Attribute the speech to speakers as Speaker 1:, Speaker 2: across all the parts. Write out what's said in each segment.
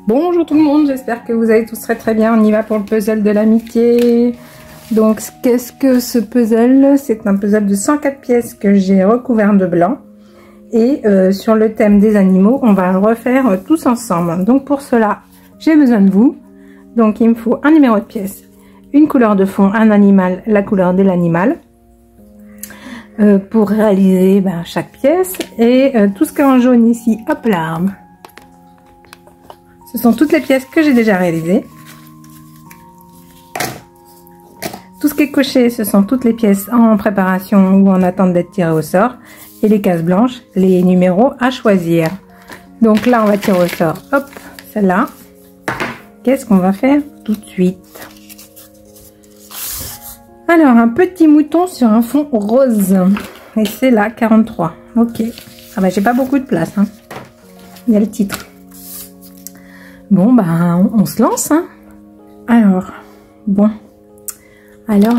Speaker 1: Bonjour tout le monde, j'espère que vous allez tous très bien. On y va pour le puzzle de l'amitié. Donc qu'est-ce que ce puzzle? C'est un puzzle de 104 pièces que j'ai recouvert de blanc. Et sur le thème des animaux, on va le refaire tous ensemble. Donc pour cela, j'ai besoin de vous. Donc il me faut un numéro de pièce, une couleur de fond, un animal, la couleur de l'animal. Pour réaliser chaque pièce. Et tout ce qui est en jaune ici, hop là. Ce sont toutes les pièces que j'ai déjà réalisées. Tout ce qui est coché, ce sont toutes les pièces en préparation ou en attente d'être tirées au sort. Et les cases blanches, les numéros à choisir. Donc là, on va tirer au sort, hop, celle-là. Qu'est-ce qu'on va faire tout de suite? Alors, un petit mouton sur un fond rose. Et c'est là, 43. Ok. Ah bah, j'ai pas beaucoup de place. Hein. Il y a le titre. Bon, on se lance. Hein. Alors, bon. Alors,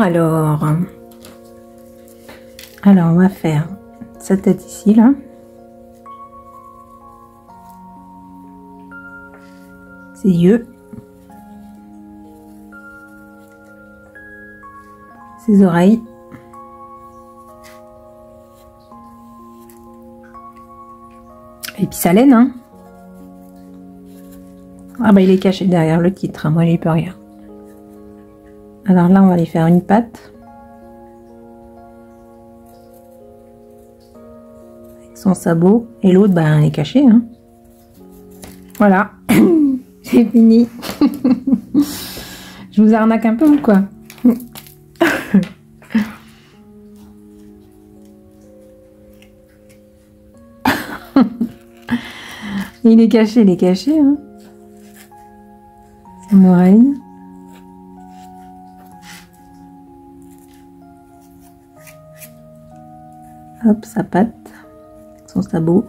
Speaker 1: on va faire cette tête ici, là. Ses yeux. Ses oreilles. Et puis sa laine, hein. Ah bah il est caché derrière le titre, hein. Moi j'y peux rien. Alors là on va aller faire une patte. Avec son sabot. Et l'autre elle est cachée, hein. Voilà. J'ai fini. Je vous arnaque un peu ou quoi? Il est caché, hein. Son oreille. Hop, sa patte. Son sabot.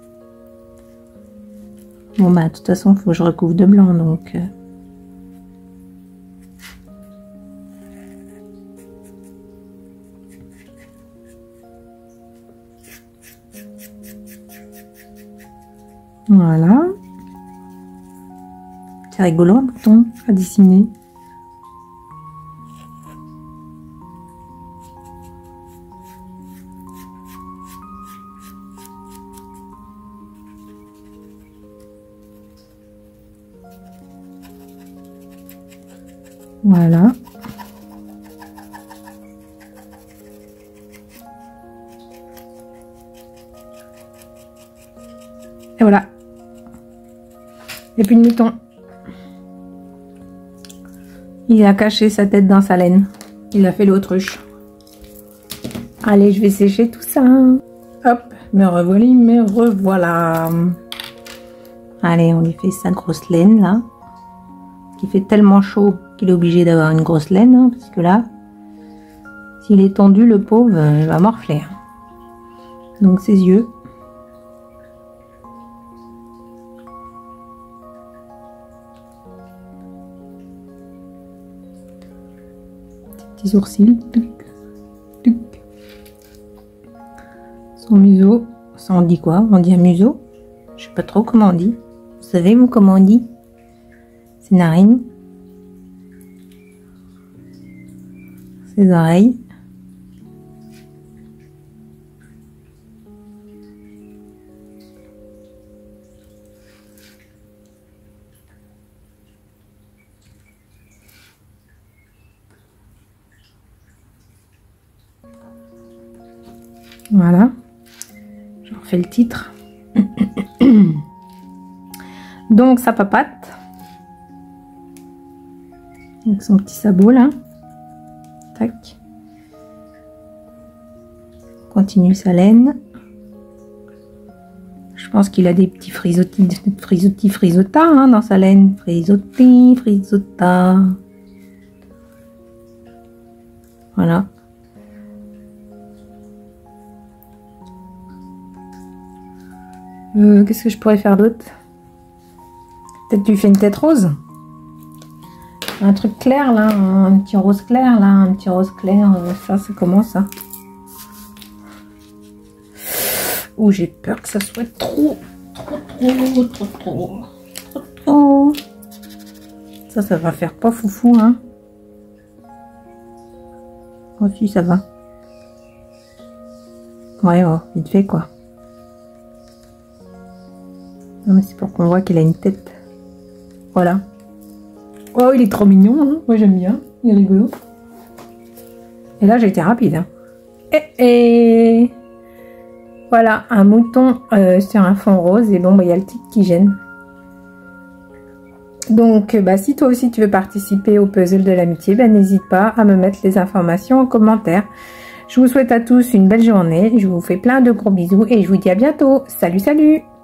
Speaker 1: Bon de toute façon, il faut que je recouvre de blanc, donc... Voilà. C'est rigolo un bouton à dessiner. Voilà. Et voilà. Et puis le mouton. Il a caché sa tête dans sa laine. Il a fait l'autruche. Allez, je vais sécher tout ça. Hop, me revoilà. Allez, on lui fait sa grosse laine là. Qui fait tellement chaud qu'il est obligé d'avoir une grosse laine. Hein, parce que là, s'il est tendu, le pauvre, il va morfler. Donc ses yeux. Petits sourcils, son museau, ça on dit quoi? On dit un museau? Je sais pas trop comment on dit. Vous savez vous comment on dit? Ses narines, ses oreilles, voilà, je refais le titre. Donc sa papate, avec son petit sabot là, tac, continue sa laine. Je pense qu'il a des petits frisottis hein, dans sa laine, frisota. Voilà. Qu'est-ce que je pourrais faire d'autre? Peut-être tu fais une tête rose. Un truc clair là, un petit rose clair là, un petit rose clair. Ça c'est comment ça? Oh, j'ai peur que ça soit trop. Ça va faire pas foufou, hein. Oh si, ça va. Ouais, oh, vite fait, quoi. Non, mais c'est pour qu'on voit qu'il a une tête. Voilà. Oh, il est trop mignon, hein. Moi, j'aime bien. Il est rigolo. Et là, j'ai été rapide, hein. Et voilà, un mouton sur un fond rose. Et bon, bah, il y a le titre qui gêne. Donc, bah, si toi aussi tu veux participer au puzzle de l'amitié, bah, n'hésite pas à me mettre les informations en commentaire. Je vous souhaite à tous une belle journée. Je vous fais plein de gros bisous et je vous dis à bientôt. Salut, salut!